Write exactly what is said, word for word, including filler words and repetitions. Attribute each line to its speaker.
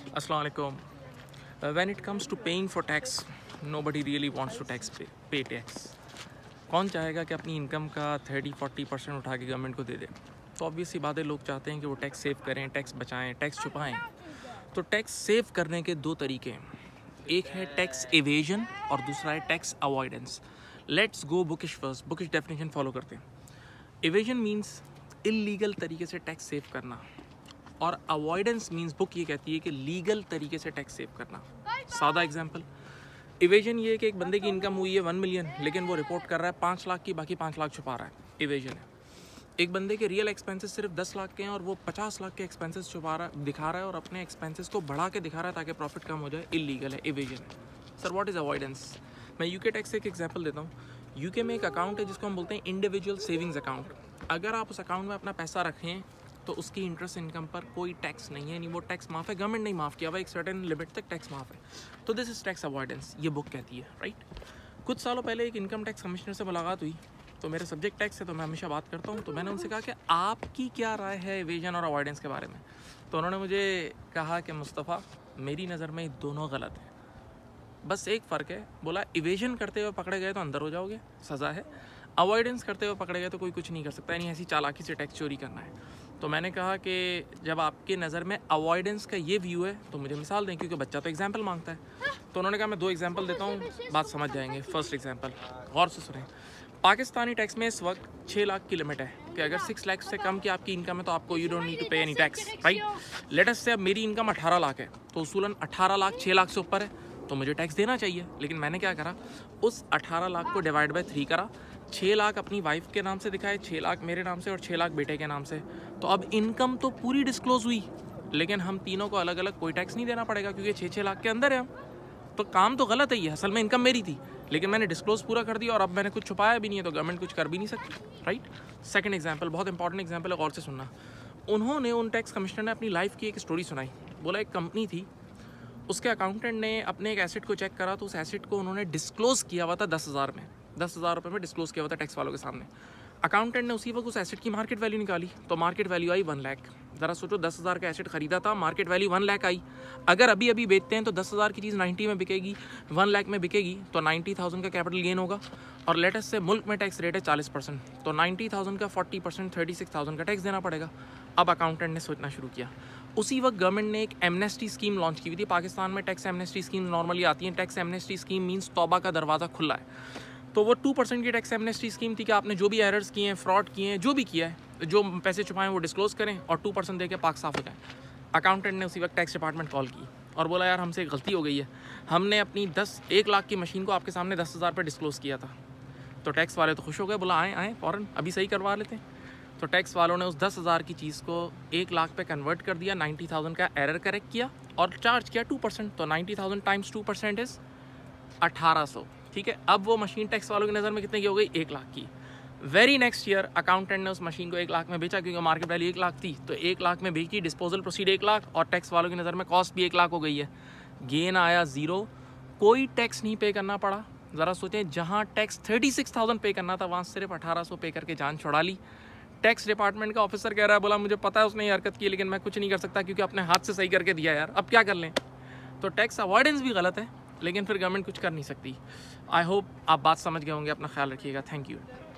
Speaker 1: Assalamu alaikum. Uh, when it comes to paying for tax, nobody really wants to tax pay, pay tax. कौन चाहेगा कि अपनी income का thirty forty percent उठा के government को दे दे? तो ऑब्वियसली बातें लोग चाहते हैं कि वो टैक्स सेव करें, टैक्स बचाएं, टैक्स छुपाएं। तो टैक्स सेव करने के दो तरीके हैं, एक है टैक्स एवेजन और दूसरा है tax avoidance. Let's go bookish first, bookish definition follow करते हैं। एवेजन मीन्स इलीगल तरीके से टैक्स सेव करना और अवॉइडेंस मीन्स बुक ये कहती है कि लीगल तरीके से टैक्स सेव करना। सादा एग्जांपल, इवेजन ये है कि एक बंदे की इनकम हुई है वन मिलियन लेकिन वो रिपोर्ट कर रहा है पाँच लाख की, बाकी पाँच लाख छुपा रहा है, इवेजन है। एक बंदे के रियल एक्सपेंसेस सिर्फ दस लाख के हैं और वो पचास लाख के एक्सपेंसेस छुपा रहा दिखा रहा है और अपने एक्सपेंसेस को बढ़ा के दिखा रहा है ताकि प्रॉफिट कम हो जाए, इलीगल है, इवेजन है। Sir what is avoidance? मैं यूके टैक्स से एक एग्जांपल देता हूँ। यूके में एक अकाउंट है जिसको हम बोलते हैं इंडिविजुअल सेविंग्स अकाउंट। अगर आप उस अकाउंट में अपना पैसा रखें तो उसकी इंटरेस्ट इनकम पर कोई टैक्स नहीं है, नहीं वो टैक्स माफ़ है, गवर्नमेंट नहीं माफ़ किया हुआ, एक सर्टेन लिमिट तक टैक्स माफ़ है। तो दिस इज़ टैक्स अवॉइडेंस, ये बुक कहती है, राइट। कुछ सालों पहले एक इनकम टैक्स कमिश्नर से मुलाकात हुई, तो मेरे सब्जेक्ट टैक्स है तो मैं हमेशा बात करता हूँ। तो मैंने उनसे कहा कि आपकी क्या राय है इवेजन और अवॉइडेंस के बारे में? तो उन्होंने मुझे कहा कि मुस्तफ़ा, मेरी नज़र में दोनों गलत है, बस एक फ़र्क है। बोला इवेजन करते हुए पकड़े गए तो अंदर हो जाओगे, सज़ा है, अवॉइडेंस करते हुए पकड़े गए तो कोई कुछ नहीं कर सकता, यानी ऐसी चालाकी से टैक्स चोरी करना है। तो मैंने कहा कि जब आपके नज़र में अवॉइडेंस का ये व्यू है तो मुझे मिसाल दें, क्योंकि बच्चा तो एग्जांपल मांगता है। तो उन्होंने कहा मैं दो एग्जांपल देता हूँ, बात समझ जाएंगे। फर्स्ट एग्जांपल, गौर से सुनें। पाकिस्तानी टैक्स में इस वक्त छः लाख की लिमिट है कि अगर सिक्स लाख से कम की आपकी इनकम है तो आपको you don't need to pay any tax, right. Let us से अब मेरी इनकम अठारह लाख है तो उसूलन अठारह लाख छः लाख से ऊपर है तो मुझे टैक्स देना चाहिए। लेकिन मैंने क्या करा, उस अठारह लाख को डिवाइड बाय थ्री करा, छः लाख अपनी वाइफ के नाम से दिखाए, छः लाख मेरे नाम से और छः लाख बेटे के नाम से। तो अब इनकम तो पूरी डिस्क्लोज हुई लेकिन हम तीनों को अलग अलग कोई टैक्स नहीं देना पड़ेगा क्योंकि छः छः लाख के अंदर है हम। तो काम तो गलत है, ये असल में इनकम मेरी थी लेकिन मैंने डिस्क्लोज पूरा कर दिया और अब मैंने कुछ छुपाया भी नहीं है तो गवर्नमेंट कुछ कर भी नहीं सकती, राइट। सेकंड एग्जांपल, बहुत इंपॉर्टेंट एग्जांपल है, गौर से सुनना। उन्होंने उन टैक्स कमिश्नर ने अपनी लाइफ की एक स्टोरी सुनाई। बोला एक कंपनी थी, उसके अकाउंटेंट ने अपने एक एसेट को चेक करा तो उस एसेट को उन्होंने डिस्क्लोज़ किया हुआ था दस हज़ार में, दस हज़ार रुपये में डिस्क्लोज़ किया हुआ था टैक्स वालों के सामने। अकाउंटेंट ने उसी वक्त उस एसेट की मार्केट वैल्यू निकाली तो मार्केट वैल्यू आई वन लाख। ज़रा सोचो, दस हज़ार का एसेट खरीदा था, मार्केट वैल्यू वन लाख आई। अगर अभी अभी बेचते हैं तो दस हज़ार की चीज़ नाइन्टी में बिकेगी, वन लाख में बिकेगी तो नाइन्टी थाउजेंड का कैपिटल गेन होगा। और लेटेस्ट से मुल्क में टैक्स रेट है चालीस परसेंट, तो नाइन्टी थाउजेंड का forty percent thirty six thousand का टैक्स देना पड़ेगा। अब अकाउंटेंट ने सोचना शुरू किया। उसी वक्त गवर्नमेंट ने एक एमनेस्टी स्कीम लॉन्च की हुई थी। पाकिस्तान में टैक्स एमनेस्टी स्कीम नॉर्मली आती है। टैक्स एमनेस्टी स्कीम मीन्स तौबा का दरवाज़ा खुला है। तो वो टू परसेंट की टैक्स एमनेस्टी स्कीम थी कि आपने जो भी एरर्स किए हैं, फ्रॉड किए हैं, जो भी किया है, जो पैसे छुपाएं वो डिस्क्लोज करें और टू परसेंट दे के पाक साफ हो जाए। अकाउंटेंट ने उसी वक्त टैक्स डिपार्टमेंट कॉल की और बोला यार हमसे गलती हो गई है, हमने अपनी दस एक लाख की मशीन को आपके सामने दस हज़ार पर डिस्क्लोज किया था। तो टैक्स वाले तो खुश हो गए, बोला आएँ आएँ फ़ौरन अभी सही करवा लेते हैं। तो टैक्स वालों ने उस दस हज़ार की चीज़ को एक लाख पे कन्वर्ट कर दिया, नाइन्टी थाउजेंड का एरर करेक्ट किया और चार्ज किया टू परसेंट। तो ninety thousand times two percent is अठारह सौ, ठीक है। अब वो मशीन टैक्स वालों की नज़र में कितने की हो गई? एक लाख की। वेरी नेक्स्ट ईयर अकाउंटेंट ने उस मशीन को एक लाख में बेचा क्योंकि मार्केट वैल्यू एक लाख थी, तो एक लाख में बेची, डिस्पोजल प्रोसीड एक लाख और टैक्स वालों की नज़र में कॉस्ट भी एक लाख हो गई है। गेन आया ज़ीरो, कोई टैक्स नहीं पे करना पड़ा। ज़रा सोचें, जहाँ टैक्स थर्टी सिक्स थाउजेंड पे करना था वहाँ सिर्फ अठारह सौ पे करके जान छुड़ा ली। टैक्स डिपार्टमेंट का ऑफिसर कह रहा है, बोला मुझे पता है उसने ये हरकत की लेकिन मैं कुछ नहीं कर सकता क्योंकि अपने हाथ से सही करके दिया यार, अब क्या कर लें। तो टैक्स अवॉइडेंस भी गलत है लेकिन फिर गवर्नमेंट कुछ कर नहीं सकती। आई होप आप बात समझ गए होंगे। अपना ख्याल रखिएगा। Thank you.